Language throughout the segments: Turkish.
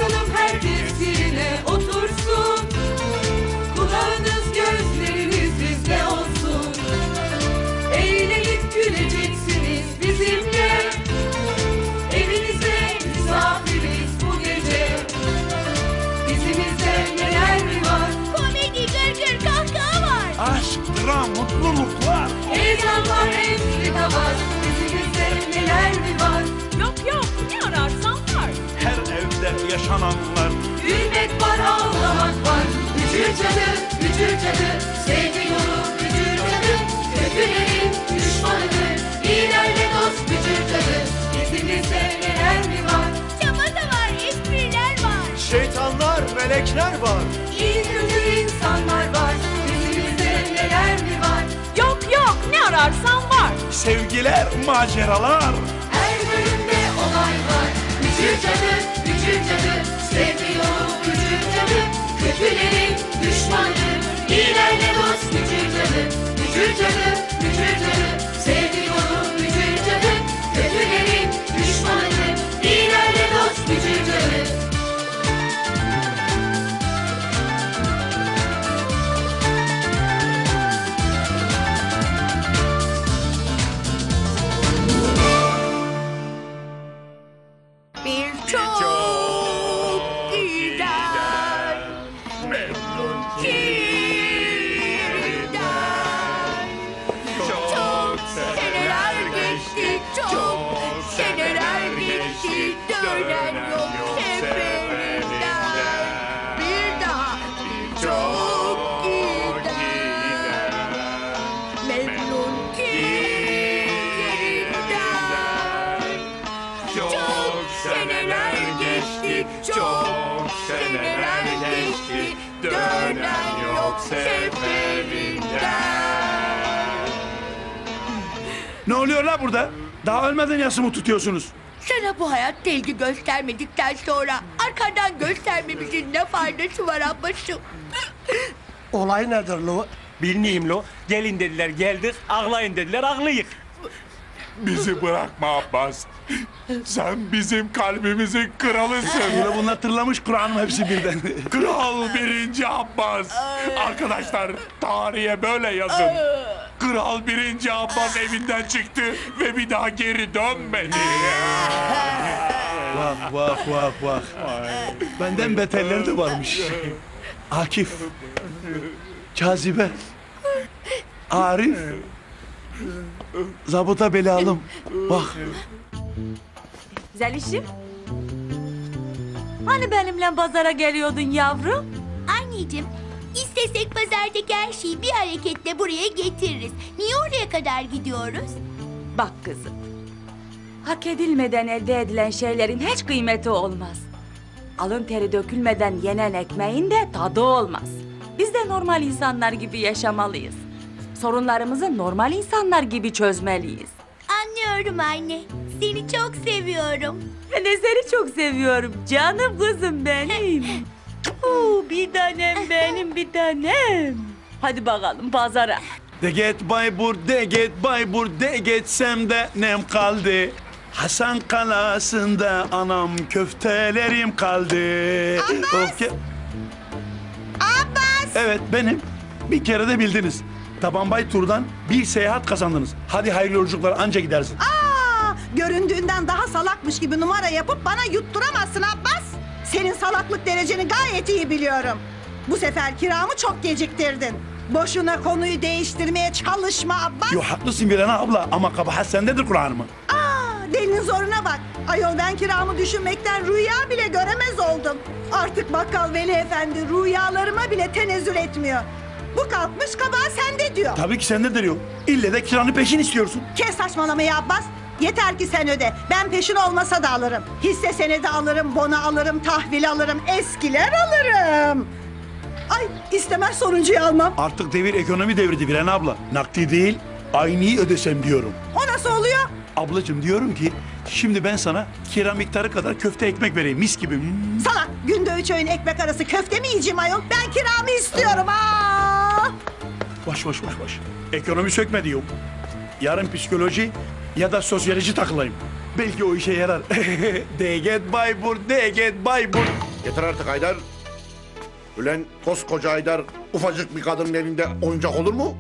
bakalım herkes yerine otursun. Kulağınız gözleriniz bizde olsun. Eğlenip güleceksiniz bizimle. Evinize misafiriz bu gece. Dizimizde neler mi var? Komedi, gırgır, kahkaha var. Aşk, dram, mutluluklar. Heyecan var, entrika var. Dizimizde neler mi var? Yok, ne ararsan var. Her evde yaşananlar. Gülmek var, ağlamak var. Bücür cadı, sevgi dolu bücür cadı. Kötülerin düşmanıdır, iyilerle dost bücür cadı. Dizimizde neler mi var? Çamata var, espriler var. Şeytanlar, melekler var. İyi kötü insanlar var. Dizimizde neler mi var? Yok, ne ararsan var. Sevgiler, maceralar. Her bölümde olay var. Bücür cadı, sevgi dolu bücür cadı. Kötülerin düşmanı, iyilerle dost bücür cadı. Bücür cadı, sevgi dolu bücür cadı. Kötülerin düşmanı, iyilerle dost bücür cadı. Bir çok gider, memnun kimden. Çok seneler geçti, çok seneler geçti, dönen yok seferinden. Bir daha çok gider, memnun kimden. Çok seneler geçti, çok seneler geçti, dönen yok seferinden. Ne oluyor la burada? Daha ölmeden yasımı tutuyorsunuz. Sana bu hayatta ilgi göstermedikten sonra arkandan göstermemizin ne faydası var ablacığım? Olay nedir lo? Bilmeyeyim lo. Gelin dediler geldik, ağlayın dediler ağlayık. Bizi bırakma Abbas. Sen bizim kalbimizin kralısın. Böyle bunlar tırlamış Kur'an'ım hepsi birden. Kral 1. Abbas. Arkadaşlar tarihe böyle yazın. Kral 1. Abbas evinden çıktı ve bir daha geri dönmedi. Vah. Benden beterleri de varmış. Akif. Cazibe. Arif. Zabıta belalım. Bak. Zelişim. Hani benimle pazara geliyordun yavrum? Anneciğim, istesek pazardaki her şeyi bir hareketle buraya getiririz. Niye oraya kadar gidiyoruz? Bak kızım. Hak edilmeden elde edilen şeylerin hiç kıymeti olmaz. Alın teri dökülmeden yenen ekmeğin de tadı olmaz. Biz de normal insanlar gibi yaşamalıyız. Sorunlarımızı normal insanlar gibi çözmeliyiz. Anlıyorum anne. Seni çok seviyorum. Ben de seni çok seviyorum canım kızım benim. Bir tanem benim bir tanem. Hadi bakalım pazara. De get Baybur, de geçsem de nem kaldı. Hasan kalasında anam köftelerim kaldı. Abbas! Abbas! Evet benim. Bir kere de bildiniz. Tabanbay turdan bir seyahat kazandınız. Hadi hayırlı yolculuklar anca gidersin. Göründüğünden daha salakmış gibi numara yapıp bana yutturamazsın Abbas. Senin salaklık dereceni gayet iyi biliyorum. Bu sefer kiramı çok geciktirdin. Boşuna konuyu değiştirmeye çalışma Abbas. Yo haklısın Virana abla ama kabahat sendedir Kur'an'ımı. Delinin zoruna bak. Ayol ben kiramı düşünmekten rüya bile göremez oldum. Artık bakkal Veli Efendi rüyalarıma bile tenezzül etmiyor. Bu kalkmış kabahat sende diyor. Tabii ki sendedir yok. İlle de kiranı peşin istiyorsun. Kes saçmalamayı Abbas. Yeter ki sen öde. Ben peşin olmasa da alırım. Hisse senedi alırım, bono alırım, tahvil alırım, eskiler alırım. Ay istemez sonuncuyu almam. Artık devir ekonomi devriydi Virana abla. Nakdi değil, aynıyı ödesem diyorum. O nasıl oluyor? Ablacığım diyorum ki şimdi ben sana kira miktarı kadar köfte ekmek vereyim mis gibi. Salak günde 3 öğün ekmek arası köfte mi yiyeceğim ayol? Ben kiramı istiyorum. Baş. Ekonomi sökmedi yok. Yarın psikoloji ya da sosyoloji takılayım. Belki o işe yarar. De get Baybur, de get Baybur. Yeter artık Haydar. Ulan koskoca Haydar ufacık bir kadının elinde oyuncak olur mu?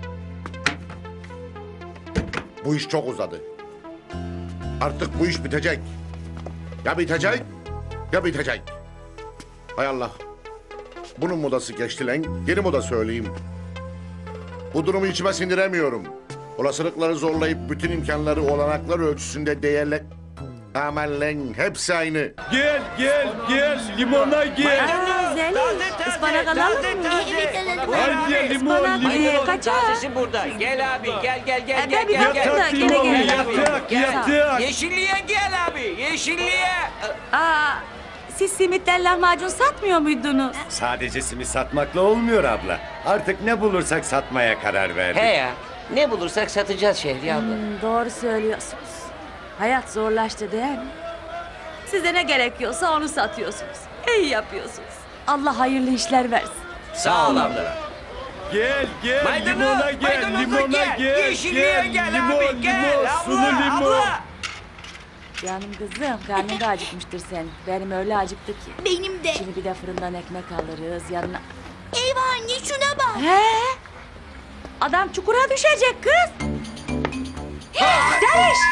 Bu iş çok uzadı. Artık bu iş bitecek. Ya bitecek ya bitecek. Hay Allah. Bunun modası geçti lan. Yeni moda söyleyeyim. Bu durumu içime sindiremiyorum. Olasılıkları zorlayıp bütün imkanları olanaklar ölçüsünde değerle... Aman lan hepsi aynı. Gel limona gel. Aa, Zeliş, ıspanak alalım mı? Evet alalım. Haydi limon Ispanak kaça? Tazesi burada. Gel abi gel gel gel gel Bir gel. bakın da Yatak gene limon gel. yatak. Yeşilliğe gel abi. Yeşilliğe. Aa, siz simitten lahmacun satmıyor muydunuz? Sadece simit satmakla olmuyor abla. Artık ne bulursak satmaya karar verdik. He ya. Ne bulursak satacağız Şehriye abla. Doğru söylüyorsunuz. Hayat zorlaştı değil mi? Size ne gerekiyorsa onu satıyorsunuz. İyi yapıyorsunuz. Allah hayırlı işler versin. Sağ ol abla. Gel limona gel Maydanoza gel. Yeşilliğe gel abi. Gel sulu abla. limon. Abla. Canım kızım, karnın da acıkmıştır senin. Benim öyle acıktı ki. Benim de. Şimdi bir de fırından ekmek alırız yanına. Eyvah anne şuna bak. He? Adam çukura düşecek kız. Zeliş!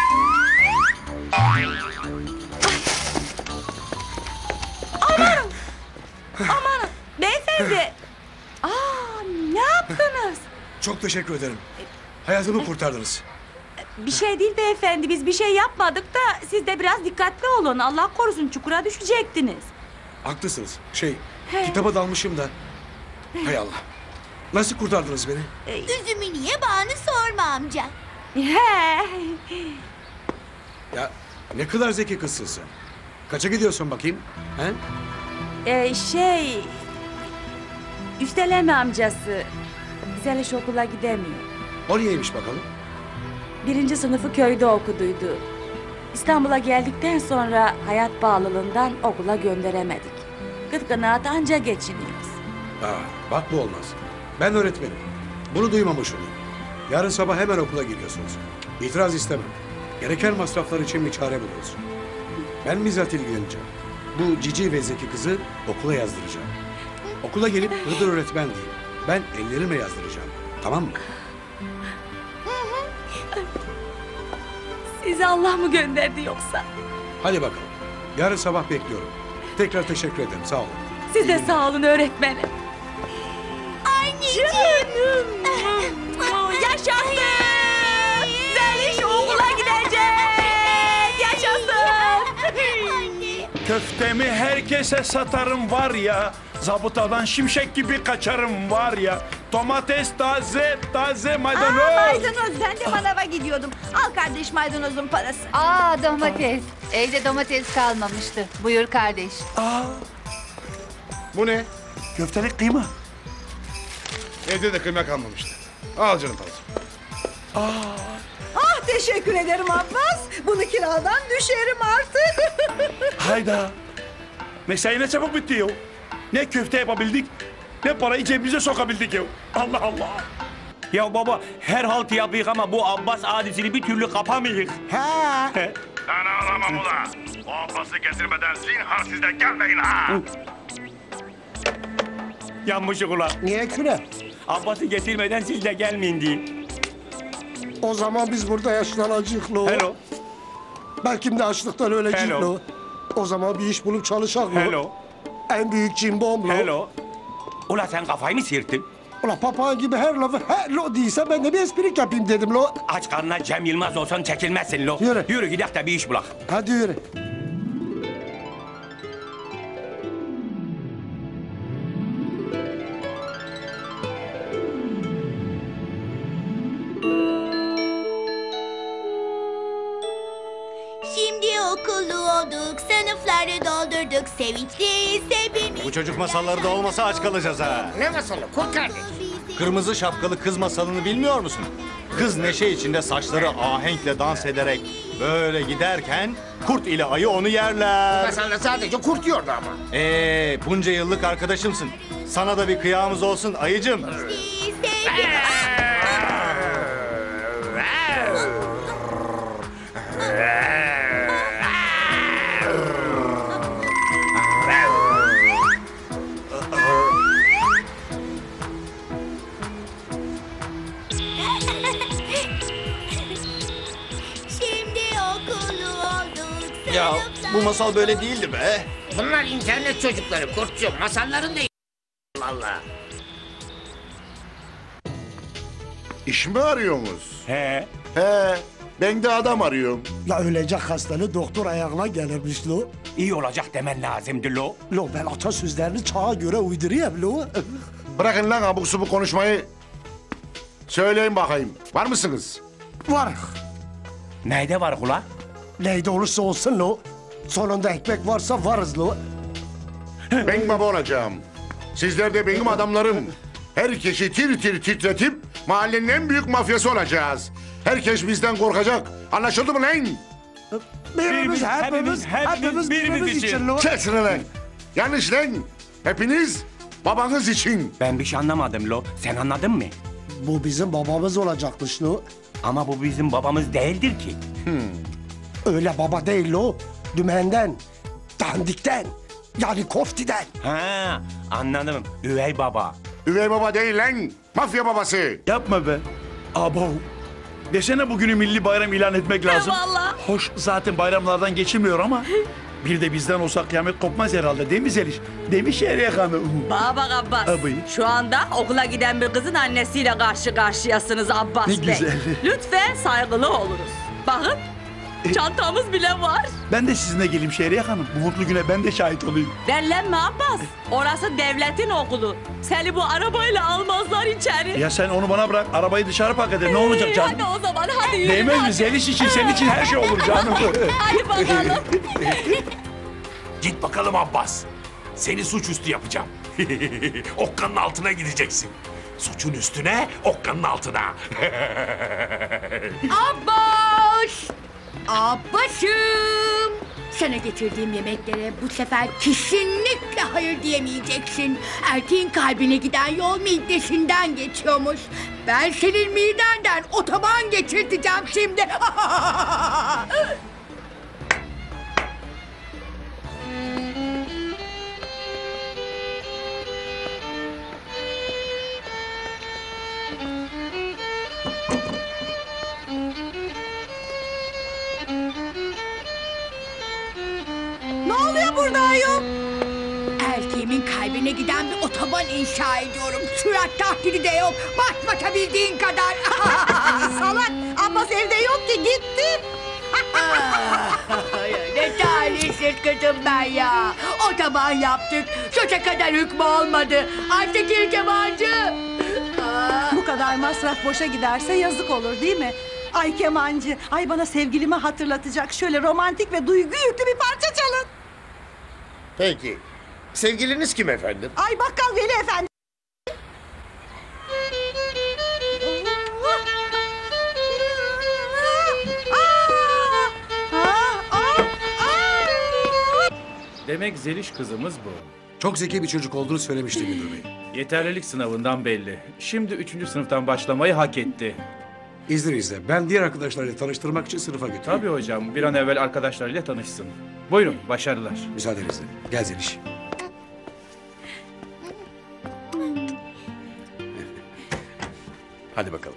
Amanın! Amanın! Beyefendi! Aa, ne yaptınız? Çok teşekkür ederim. Hayatımı kurtardınız. Bir şey değil beyefendi, biz bir şey yapmadık da siz de biraz dikkatli olun. Allah korusun çukura düşecektiniz. Haklısınız. Kitaba dalmışım da. Hay Allah. Nasıl kurtardınız beni? Üzümü niye bağını sorma amca. He. Ya ne kadar zeki kızsın sen. Kaça gidiyorsun bakayım? He? Üsteleme amcası. Zeliş okula gidemiyor. O niyeymiş bakalım? 1. sınıfı köyde okuduydu. İstanbul'a geldikten sonra hayat bağlılığından okula gönderemedik. Gıt kanaat anca geçiniyoruz. Bak bu olmaz. Ben öğretmenim. Bunu duymamış olun. Yarın sabah hemen okula geliyorsunuz. İtiraz istemem. Gereken masraflar için bir çare buluruz. Ben bizzat ilgileneceğim. Bu cici ve zeki kızı okula yazdıracağım. Okula gelip Hıdır öğretmen değil. Ben ellerimle yazdıracağım. Tamam mı? Sizi Allah mı gönderdi yoksa? Hadi bakalım. Yarın sabah bekliyorum. Tekrar teşekkür ederim. Sağ olun. Siz de sağ olun öğretmenim. Anneciğim. Yaşasın! Zeliş okula gidecek! Yaşasın! Anne. Köftemi herkese satarım var ya. Zabıtadan şimşek gibi kaçarım var ya. Domates taze maydanoz. Maydanoz ben de manava gidiyordum. Al kardeş maydanozun parası. Aa domates. Evde domates kalmamıştı. Buyur kardeş. Bu ne? Köftelik kıyma. Evde de kıyma kalmamıştı. Al canım parası. Ah teşekkür ederim Abbas. Bunu kiradan düşerim artık. Hayda. Mesai ne çabuk bitti ya. Ne köfte yapabildik ne parayı cebimize sokabildik ya. Allah Allah. Ya baba her haltı yapıyık ama bu Abbas adisini bir türlü kapamayık. Ben ağlamam ula. O Abbas'ı getirmeden zinhar sizden gelmeyin ha. Yanmışık ula. Niye küre? Abbas'ı getirmeden siz de gelmeyin diye. O zaman biz burada yaşlanacak lo. Hello. Belki de açlıktan ölecek Hello. lo. O zaman bir iş bulup çalışak lo. Hello. En büyük cimbom lo. Hello. Ula sen kafayı mı sıyırttın? Ulan papağan gibi her lafı he lo değilse ben de bir esprik yapayım dedim lo. Aç karnına Cem Yılmaz olsan çekilmezsin lo. Yürü. Yürü gidelim de bir iş bulak. Hadi yürü. Şimdi okullu olduk, sınıfları doldurduk, sevinçliyiz hepimiz. Bu çocuk masalları da olmasa aç kalacağız ha. Ne masalı? Kurt kardeş. Kırmızı şapkalı kız masalını bilmiyor musun? Kız neşe içinde saçları ahenkle dans ederek böyle giderken kurt ile ayı onu yerler. Masalda sadece kurt yiyordu ama. Bunca yıllık arkadaşımsın. Sana da bir kıyamız olsun ayıcım. Ya bu masal böyle değildi be. Bunlar internet çocukları Kurtçum. Masalların değil. Vallahi. İş mi arıyorsunuz? He. He, ben de adam arıyorum. La ölecek hastalığı doktor ayağına gelirmiş lo. İyi olacak demen lazımdı lo. Lo ben atasözlerini çağa göre uyduruyorum lo. Bırakın lan abuk subuk konuşmayı. Söyleyin bakayım, var mısınız? Var. Neyde var kula? Neyde olursa olsun lo. Sonunda ekmek varsa varız lo. Ben baba olacağım. Sizler de benim adamlarım. Herkesi tir tir titretip mahallenin en büyük mafyası olacağız. Herkes bizden korkacak. Anlaşıldı mı lan? Birimiz, hepimiz birimiz için lo. Kesin lan. Yanlış lan. Hepiniz babanız için. Ben bir şey anlamadım lo. Sen anladın mı? Bu bizim babamız olacakmış lo. Ama bu bizim babamız değildir ki. Öyle baba değil lo. Dümenden, dandikten, yani koftiden. Ha, anladım. Üvey baba. Üvey baba değil lan. Mafya babası. Yapma be. Abo. Desene bugünü milli bayram ilan etmek lazım. Vallahi. Hoş zaten bayramlardan geçilmiyor ama bir de bizden olsa kıyamet kopmaz herhalde değil mi Zeliş? Demiş Şehriye Hanım. Bana bak Abbas. Abi. Şu anda okula giden bir kızın annesiyle karşı karşıyasınız Abbas Ne Bey. güzel. Lütfen saygılı oluruz. Bakın çantamız bile var. Ben de sizinle geleyim Şehriye Hanım. Bu mutlu güne ben de şahit olayım. Derlenme Abbas. Orası devletin okulu. Seni bu arabayla almazlar içeri. Ya sen onu bana bırak. Arabayı dışarı park eder. Ne olacak canım? Hadi o zaman hadi yürü. Değmez mi? hadi. Zeliş için, senin için her şey olur canım. Hadi bakalım. Git bakalım Abbas. Seni suçüstü yapacağım. Okkanın altına gideceksin. Suçun üstüne, okkanın altına. Abbas! Abbas'ım! Sana getirdiğim yemeklere bu sefer kesinlikle hayır diyemeyeceksin. Erkeğin kalbine giden yol midesinden geçiyormuş. Ben senin midenden otoban geçirteceğim şimdi. Ne oluyor burada ayol? Erkeğimin kalbine giden bir otoban inşa ediyorum. Sürat tahtili de yok. Bas basabildiğin kadar. Salak. Abbas evde yok ki gitti. Ne talihsiz kızım ben ya. Otoban yaptık. Söze kadar hükmü olmadı. Artık il Kemancı. Bu kadar masraf boşa giderse yazık olur değil mi? Ay kemancı, ay bana sevgilimi hatırlatacak şöyle romantik ve duygu yüklü bir parça çalın. Peki. Sevgiliniz kim efendim? Ay bakkal Veli Efendi. Demek Zeliş kızımız bu. Çok zeki bir çocuk olduğunu söylemişti müdür bey. Yeterlilik sınavından belli. Şimdi 3. sınıftan başlamayı hak etti. İzninizle ben diğer arkadaşlarıyla tanıştırmak için sınıfa götüreyim. Tabii hocam, bir an evvel arkadaşlarıyla tanışsın. Buyurun, başarılar. Müsaadenizle. Gel Zeliş. Hadi bakalım.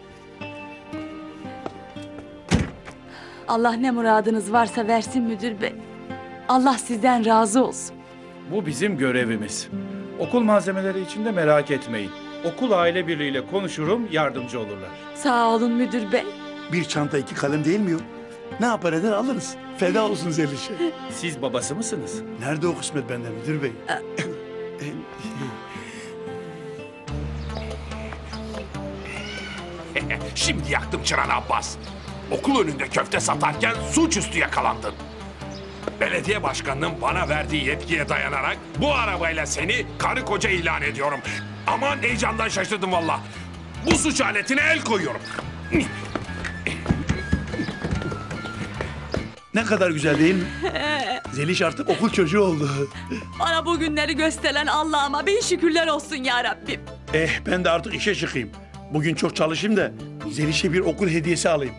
Allah ne muradınız varsa versin müdür bey. Allah sizden razı olsun. Bu bizim görevimiz. Okul malzemeleri için de merak etmeyin. Okul aile birliğiyle konuşurum, yardımcı olurlar. Sağ olun müdür bey. Bir çanta 2 kalem değil mi yok? Ne yapar eder alırız. Feda olsun Zeliş'e. Siz babası mısınız? Nerede o kısmet benden müdür bey? Şimdi yaktım çırağını Abbas. Okul önünde köfte satarken suçüstü yakalandın. Belediye başkanının bana verdiği yetkiye dayanarak bu arabayla seni karı koca ilan ediyorum. Aman heyecandan şaşırdım valla. Bu suç aletine el koyuyorum. Ne kadar güzel değil mi? Zeliş artık okul çocuğu oldu. Bana bu günleri gösteren Allah'ıma bin şükürler olsun ya Rabbim. Ben de artık işe çıkayım. Bugün çok çalışayım da Zeliş'e bir okul hediyesi alayım.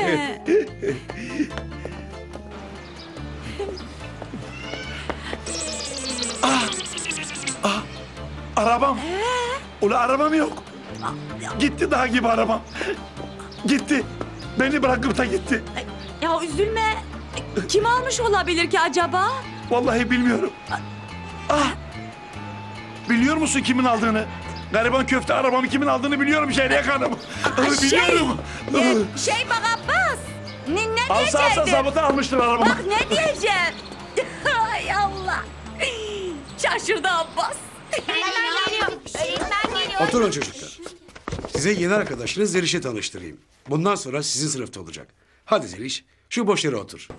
Arabam. Ula arabam yok. Gitti dağ gibi arabam. Gitti. Beni bırakıp da gitti. Ya üzülme. Kim almış olabilir ki acaba? Vallahi bilmiyorum. Ah! Biliyor musun kimin aldığını? Gariban köfte arabamı kimin aldığını biliyorum Şehriye Hanım. Biliyorum. Şey bak Abbas. Ne Alsa diyecektin? zabıta almıştır arabamı. Bak ne diyeceğim? Ay Allah. Şaşırdı Abbas. Oturun çocuklar. Size yeni arkadaşınız Zeliş'i tanıştırayım. Bundan sonra sizin sınıfta olacak. Hadi Zeliş, şu boş yere otur.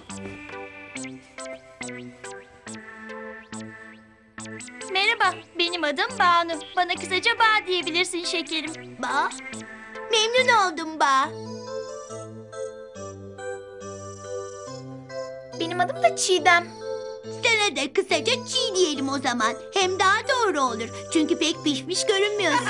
Merhaba, benim adım Banu. Bana kısaca Ba diyebilirsin şekerim. Ba? Memnun oldum Ba. Benim adım da Çiğdem. Sana da kısaca çiğ diyelim o zaman. Hem daha doğru olur. Çünkü pek pişmiş görünmüyorsun.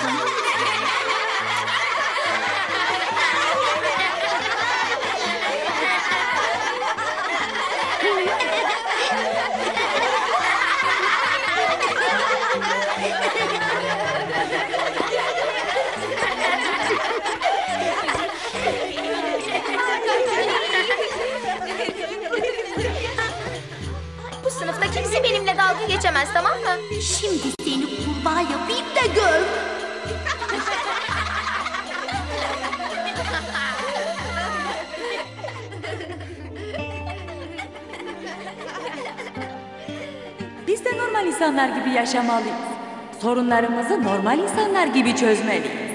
Bu sınıfta kimse benimle dalga geçemez, tamam mı? Şimdi seni kurbağa yapayım da gör. Biz de normal insanlar gibi yaşamalıyız. Sorunlarımızı normal insanlar gibi çözmeliyiz.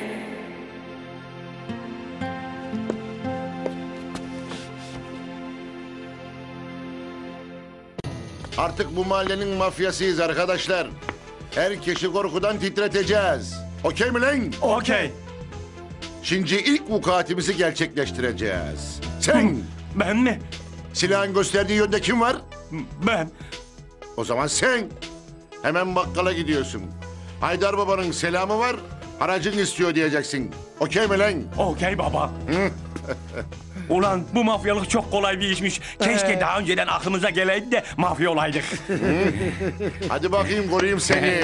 Artık bu mahallenin mafyasıyız arkadaşlar. Herkesi korkudan titreteceğiz. Okey mi lan? Okey. Şimdi ilk vukuatimizi gerçekleştireceğiz. Sen! Ben mi? Silahın gösterdiği yönde kim var? Ben. O zaman sen. Hemen bakkala gidiyorsun. Haydar babanın selamı var, aracın istiyor diyeceksin. Okey mi lan? Okey baba. Ulan bu mafyalık çok kolay bir işmiş. Keşke daha önceden aklımıza geleydi de mafya olaydık. Hadi bakayım koruyayım seni.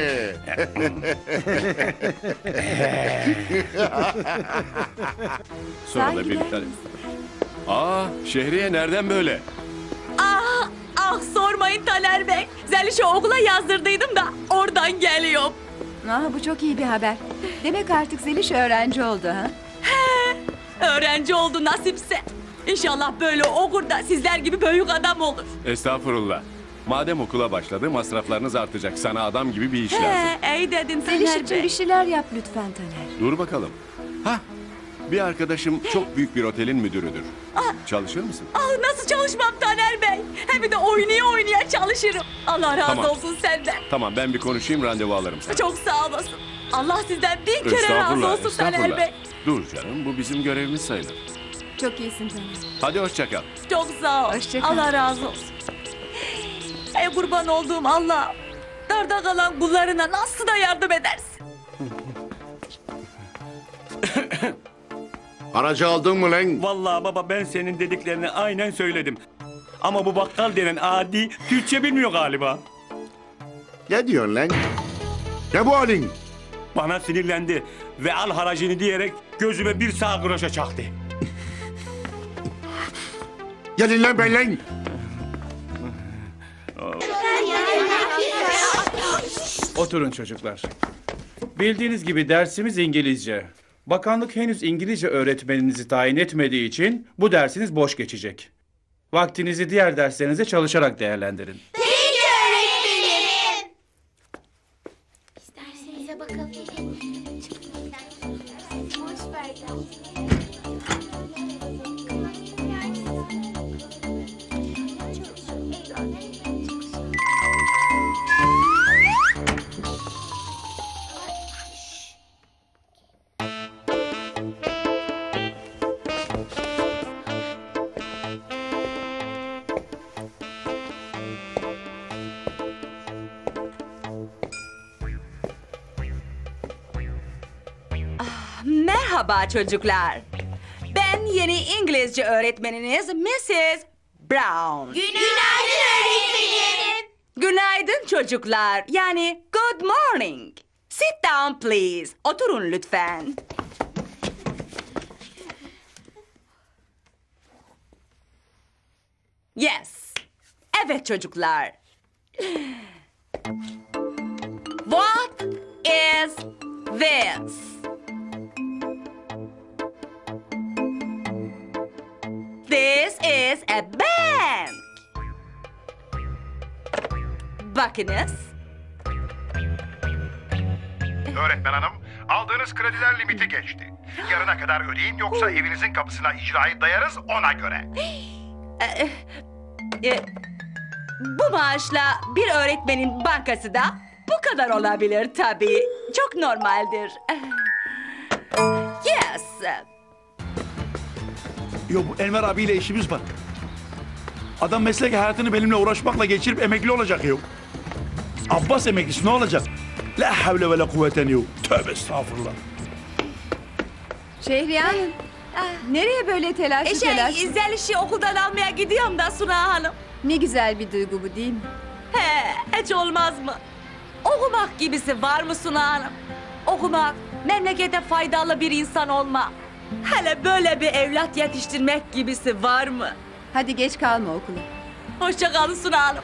Sonra da bir tane. Aa, Şehriye nereden böyle? Ah sormayın Taner Bey. Zeliş'i okula yazdırdıydım da oradan geliyorum. Bu çok iyi bir haber. Demek artık Zeliş öğrenci oldu ha? Öğrenci oldu nasipse. İnşallah böyle okur da sizler gibi büyük adam olur. Estağfurullah. Madem okula başladı, masraflarınız artacak. Sana adam gibi bir iş lazım. İyi dedin Taner Zeliş için Bey. bir şeyler yap lütfen Taner. Dur bakalım. Hah, bir arkadaşım çok büyük bir otelin müdürüdür. Çalışır mısın? Nasıl çalışmam Taner Bey? Hem de oynaya çalışırım. Allah razı Tamam. olsun senden. Tamam, ben bir konuşayım, randevu alırım sana. Çok sağ olasın. Allah sizden bin kere razı olsun Taner Bey. Dur canım, bu bizim görevimiz sayılır. Çok iyisin Taner. Hadi hoşça kal. Çok sağ ol. Hoşça kal. Allah razı olsun. Ey kurban olduğum Allah. Darda kalan kullarına nasıl da yardım edersin? Aracı aldın mı lan? Vallahi baba ben senin dediklerini aynen söyledim. Ama bu bakkal denen adi Türkçe bilmiyor galiba. Ne diyorsun lan? Ne bu halin? Bana sinirlendi ve al haracını diyerek gözüme bir sağ groşa çaktı. Gelin lan ben lan. Oturun çocuklar. Bildiğiniz gibi dersimiz İngilizce. Bakanlık henüz İngilizce öğretmeninizi tayin etmediği için bu dersiniz boş geçecek. Vaktinizi diğer derslerinize çalışarak değerlendirin. Peki öğretmenim. İstersenize bakalım. Boş ver ya. Merhaba çocuklar. Ben yeni İngilizce öğretmeniniz Mrs. Brown. Günaydın öğretmenim. Günaydın çocuklar. Yani good morning. Sit down please. Oturun lütfen. Yes. Evet çocuklar. What is this? This is a bank. Bakınız. Öğretmen hanım, aldığınız krediler limiti geçti. Yarına kadar ödeyin yoksa evinizin kapısına icrayı dayarız ona göre. Bu maaşla bir öğretmenin bankası da bu kadar olabilir tabii. Çok normaldir. Yes. Yok bu Enver abiyle işimiz var. Adam meslek hayatını benimle uğraşmakla geçirip emekli olacak yok. Abbas emeklisi ne olacak? La havle ve la kuvveten yok. Tövbe estağfurullah. Şehriyan, nereye böyle telaşlı telaşlı? Zeliş'i okuldan almaya gidiyorum da Suna Hanım. Ne güzel bir duygu bu değil mi? He, hiç olmaz mı? Okumak gibisi var mı Suna Hanım? Okumak, memlekete faydalı bir insan olma. Hele böyle bir evlat yetiştirmek gibisi var mı? Hadi geç kalma okula. Hoşça kalın Suna Hanım.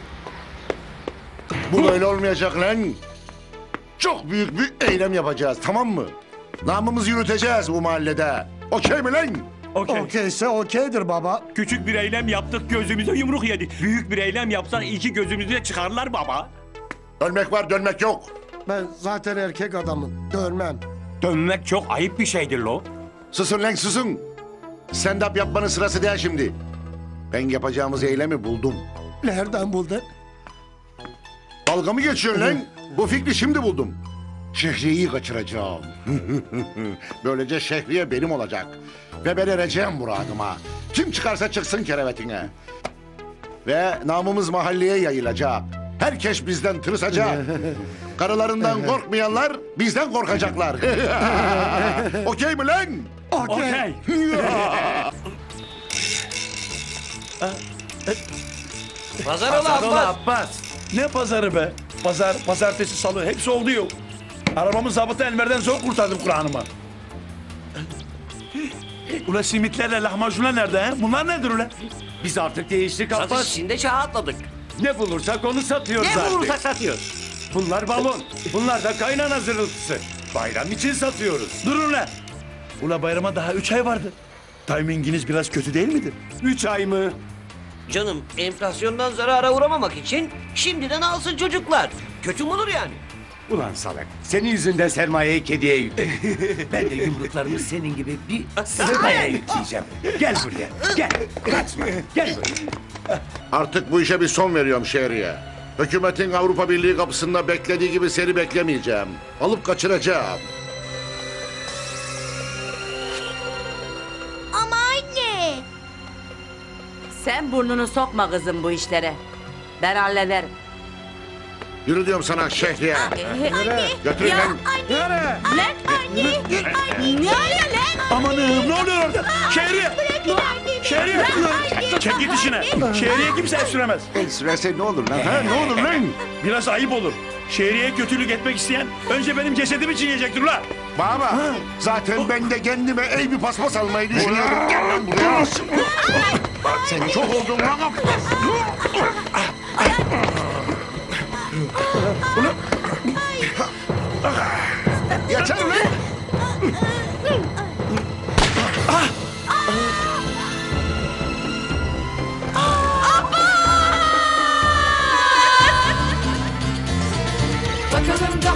Bu böyle olmayacak lan. Çok büyük bir eylem yapacağız, tamam mı? Namımızı yürüteceğiz bu mahallede. Okey mi lan? Okeyse okeydir baba. Küçük bir eylem yaptık, gözümüze yumruk yedik. Büyük bir eylem yapsak iki gözümüzü de çıkarlar baba. Dönmek var, dönmek yok. Ben zaten erkek adamım. Dönmem. Dönmek çok ayıp bir şeydir lo. Susun lan susun. Stand-up yapmanın sırası değil şimdi. Ben yapacağımız eylemi buldum. Nereden buldun? Dalga mı geçiyorsun lan? Bu fikri şimdi buldum. Şehriye'yi kaçıracağım. Böylece Şehriye benim olacak. Ve ben ereceğim muradıma. Kim çıkarsa çıksın kerevetine. Ve namımız mahalleye yayılacak. Herkes bizden tırsacak. Karılarından korkmayanlar bizden korkacaklar. Okey mi lan? Okey. Pazar ola Abbas. Ne pazarı be? Pazartesi, salı hepsi oldu yok. Arabamı zabıta Enver'den zor kurtardım Kur'an'ıma. Ula simitlerle lahmacunlar nerede he? Bunlar nedir ula? Biz artık değiştik Abbas. Satış içinde çağa atladık. Ne bulursak onu satıyoruz Ne artık. bulursak satıyoruz. Bunlar balon. Bunlar da kaynan hazırlıklısı. Bayram için satıyoruz. Durun lan. Ula bayrama daha 3 ay vardı. Timinginiz biraz kötü değil midir? 3 ay mı? Canım enflasyondan zarara uğramamak için şimdiden alsın çocuklar. Kötü mü olur yani? Ulan salak. Senin yüzünden sermayeyi kediye yükledim. Ben de yumruklarımı senin gibi bir sıraya yükleyeceğim. Gel buraya. Gel. Kaçma. Gel buraya. Artık bu işe bir son veriyorum Şehriye. Hükümetin Avrupa Birliği kapısında beklediği gibi seni beklemeyeceğim. Alıp kaçıracağım. Ama anne. Sen burnunu sokma kızım bu işlere. Ben hallederim. Yürü diyorum sana Şehriye. Anne. Götürün Ya, lan. Lan anne. Ne oluyor lan? Amanım ne oluyor orada? Şehriye! Şehriye! Çek git işine. Şehriye kimse el süremez. El sürerse ne olur lan? Ha, ne olur lan? Biraz ayıp olur. Şehriye'ye kötülük etmek isteyen önce benim cesedimi çiğneyecektir ulan. Baba, zaten ben de kendime el bir paspas almayı düşünüyorum. Gel lan buraya. Sen çok oldun lan. Yeter lan. Bakalım da